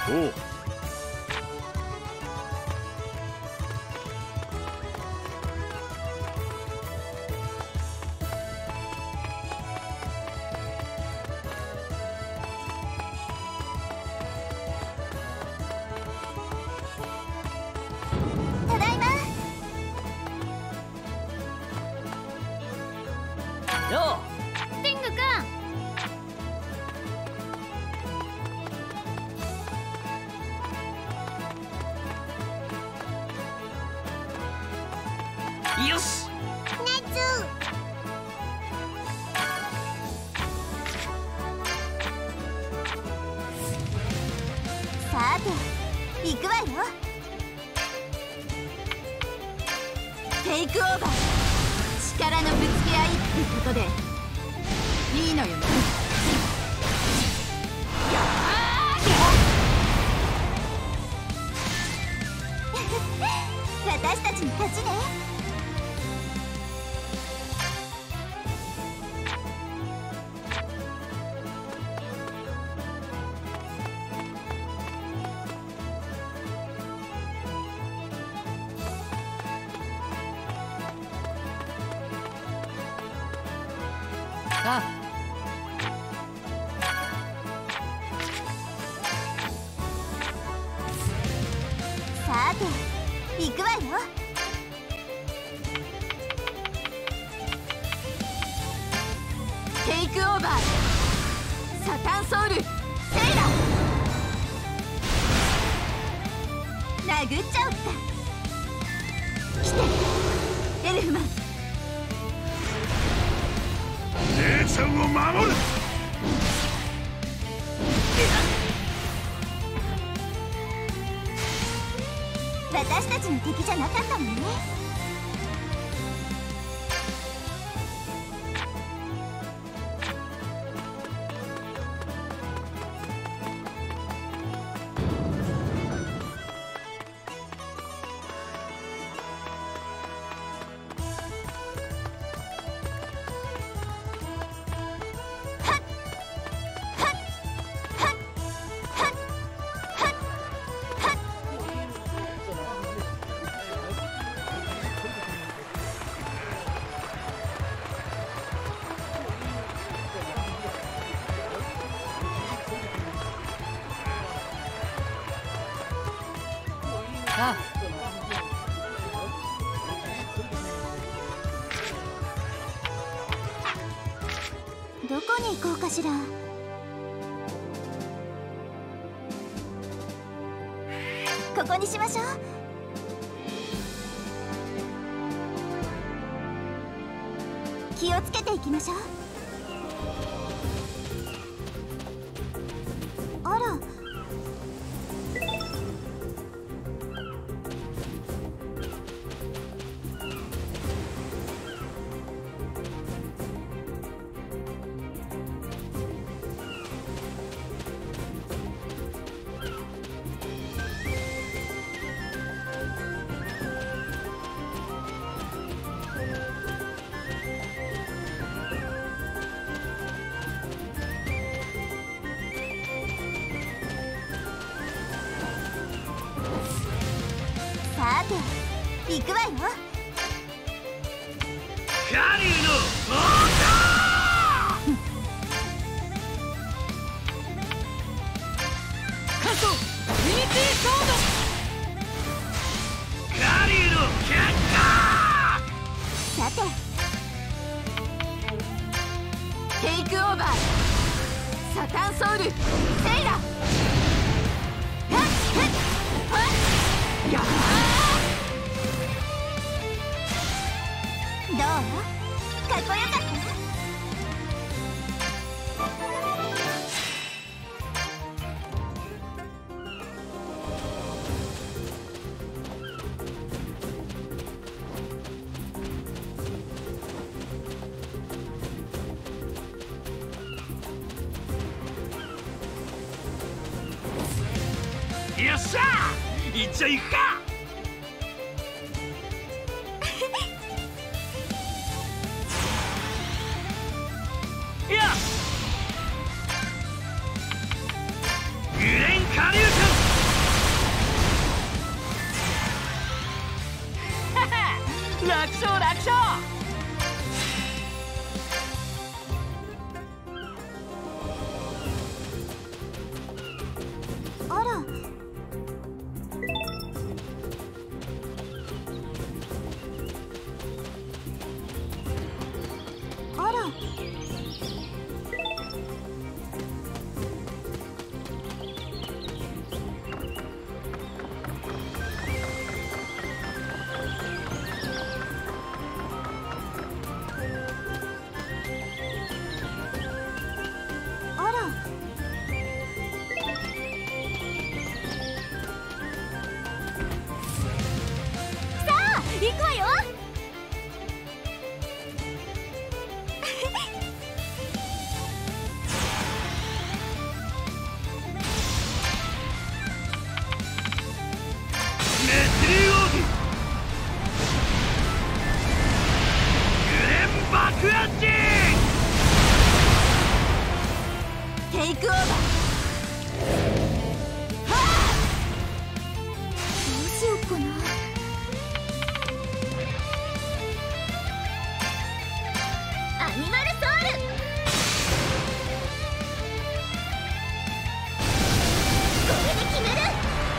おう。 ただいま。 よ天狗くん。 う。よし。 さて行くわよ。テイクオーバー。力のぶつけ合いってことでいいのよね。私たちの勝ちね。 あ。 さて行くわよ。テイクオーバー。サタンソウルセイラ。殴っちゃおうか。来てエルフマン。 姉ちゃんを守る。 私たちの敵じゃなかったもんね。 あ。 どこに行こうかしら。ここにしましょう。気をつけていきましょう。あら。さて行くわよ。 カリュウの王冠。カソユニティソード。カリュウの結果。 さてテイクオーバー。サタンソウルセイラ。やどう？かっこよかった？ よっしゃー、いっちゃいくか。よし。グレンカリュウ君。 楽勝。 あら、あら、あら、さあ行くわよ。 メスリー奥義グレン爆発テイクオーバー。はあ、どうしようかな。アニマルソウル、これで決める。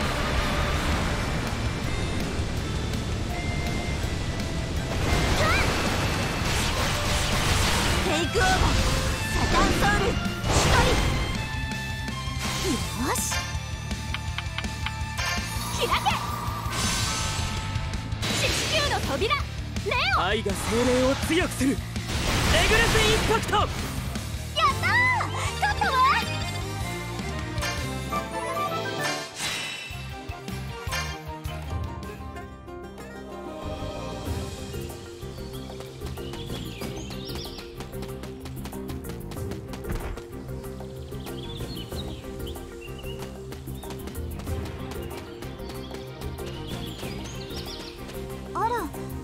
テイクオーバー、サタンソウル、光。よし、開け。四死球の扉、レオ。 愛が精霊を強くする。レグレスインパクト。 やったー、勝ったわ。あら、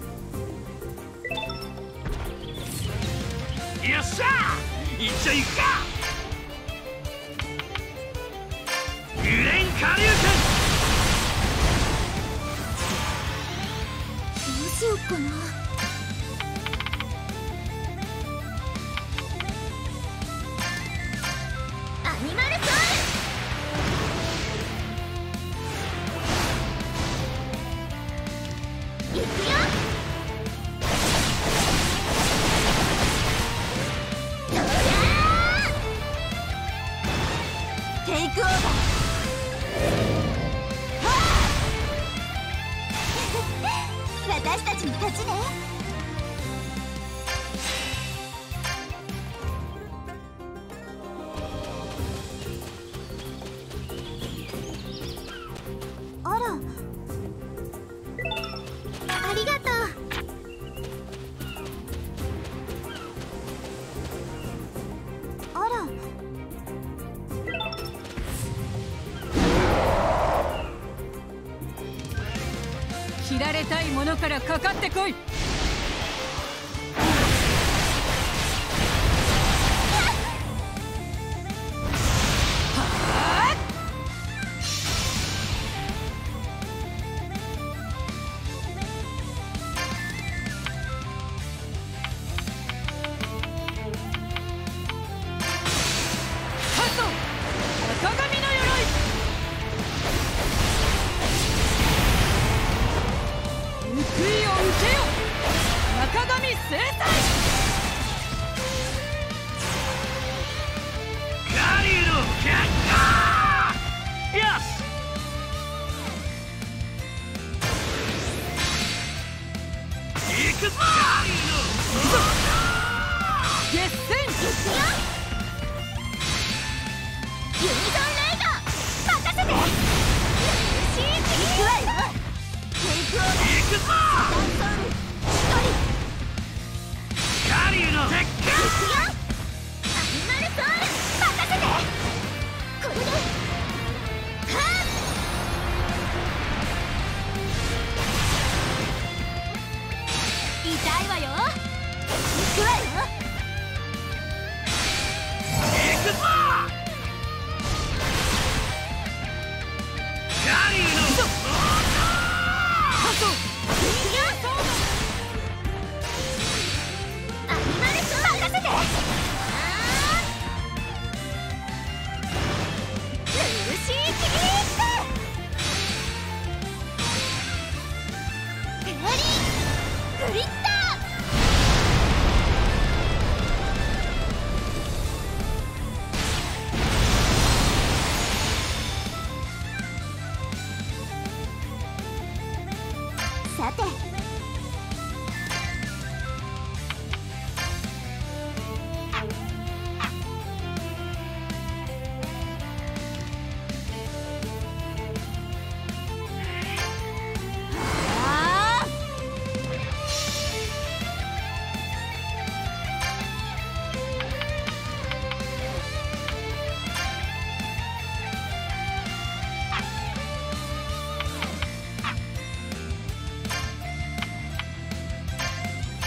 よっしゃー、一丁行くか。グレン下流どうしよっかな。アニマルソウル、いくよ。そりゃー、テイクオーバー。はあ私たちの勝ちね。あら、ありがとう。あら、 切られたいものからかかってこい。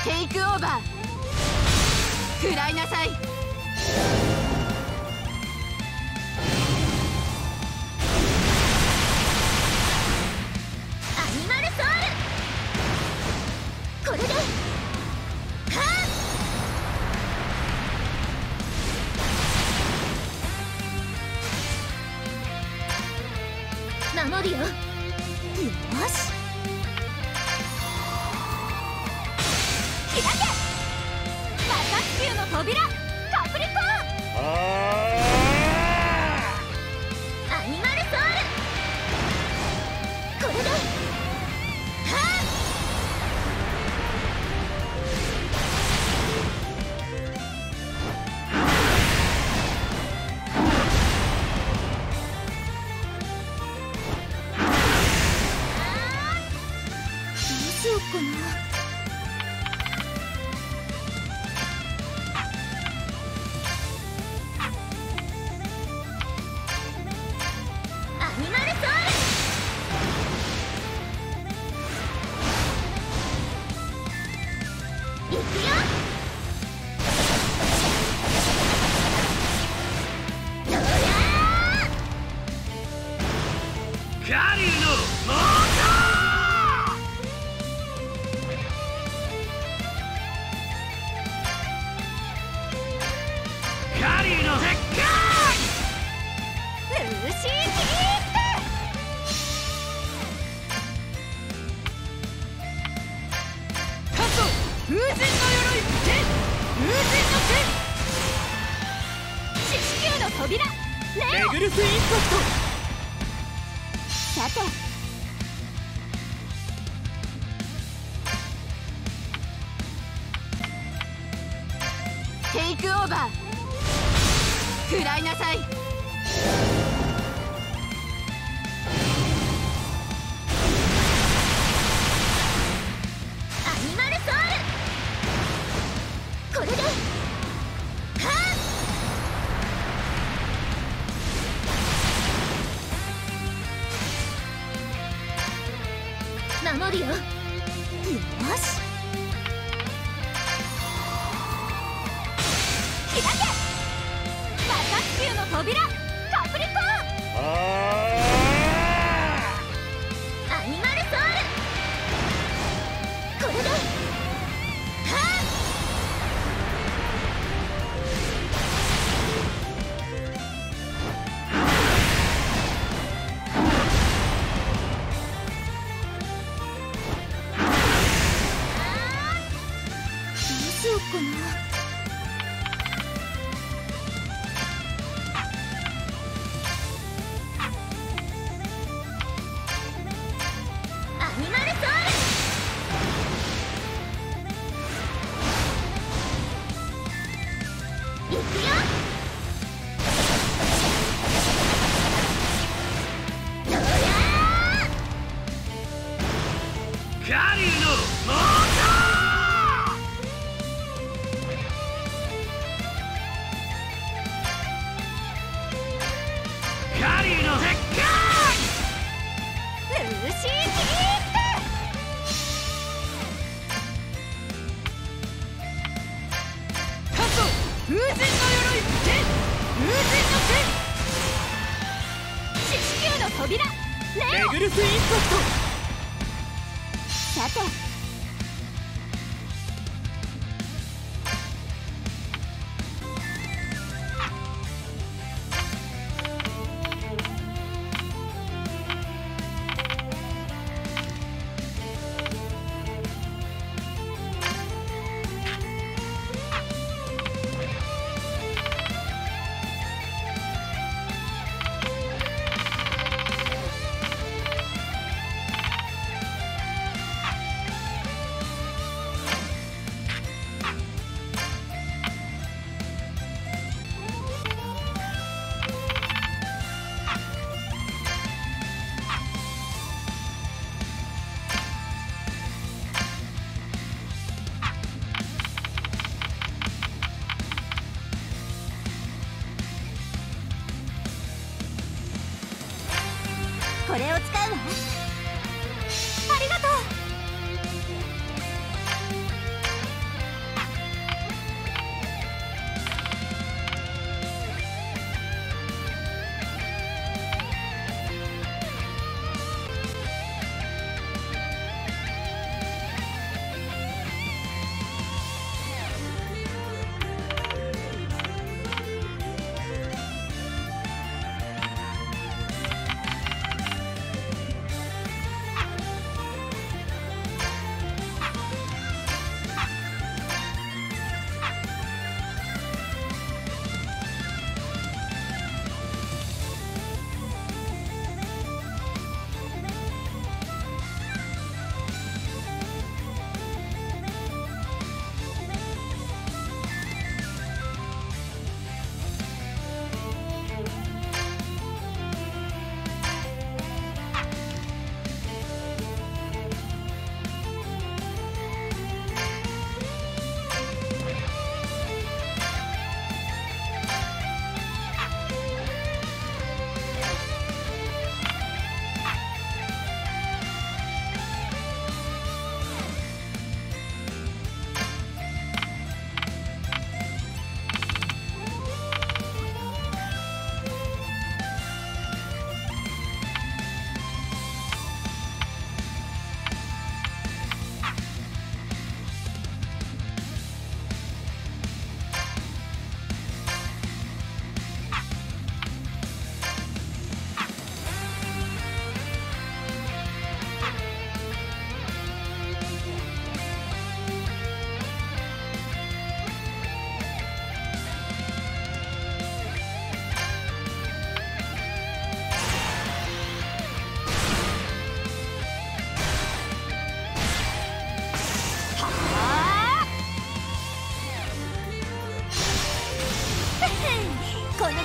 テイクオーバー。食らいなさい。アニマルソウル。これで守るよ。よし。開け。魔法球の扉。カプリコーン。アニマルソウル。これでレグルスインパクト。 さてテイクオーバー。食らいなさい。アニマルソウル。これで守るよ。よし。開け。魔法球の扉。カプリコーン。アニマルソウル。これでレグルスインパクト。 さて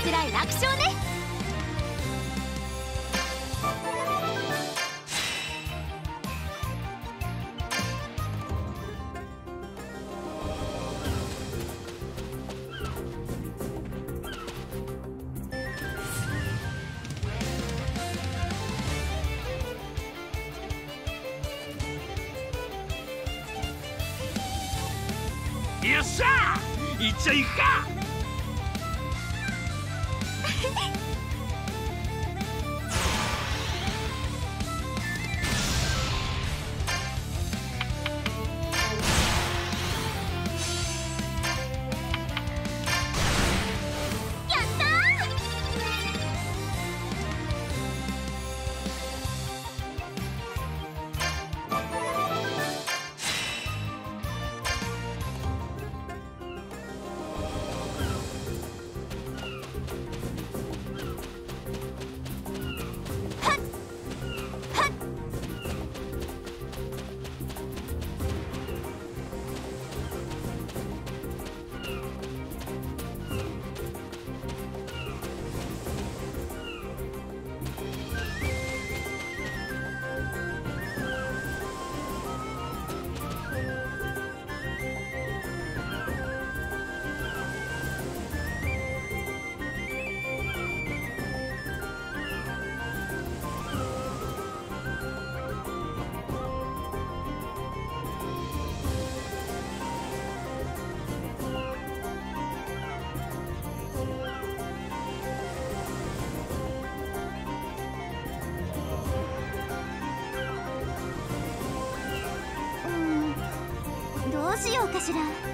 くらい楽勝ね。 よっしゃー、いっちゃいくか。 どうしようかしら。